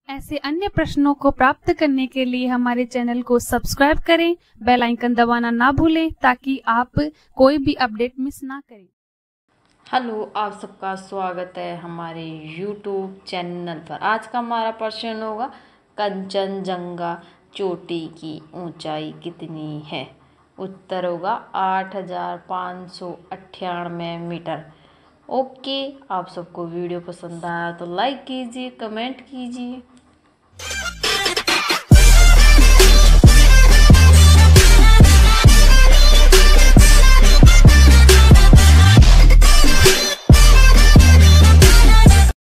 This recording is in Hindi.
ऐसे अन्य प्रश्नों को प्राप्त करने के लिए हमारे चैनल को सब्सक्राइब करें, बेल आइकन दबाना ना भूलें ताकि आप कोई भी अपडेट मिस ना करें। हेलो, आप सबका स्वागत है हमारे YouTube चैनल पर। आज का हमारा प्रश्न होगा कंचनजंगा चोटी की ऊंचाई कितनी है। उत्तर होगा 8598 मीटर। ओके, आप सबको वीडियो पसंद आया तो लाइक कीजिए, कमेंट कीजिए।